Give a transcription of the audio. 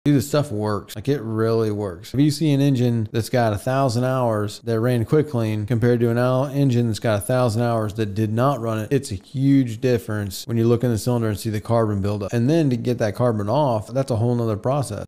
Dude, this stuff works. Like, it really works. If you see an engine that's got 1,000 hours that ran Quickleen compared to an engine that's got 1,000 hours that did not run it, it's a huge difference when you look in the cylinder and see the carbon buildup. And then to get that carbon off, that's a whole nother process.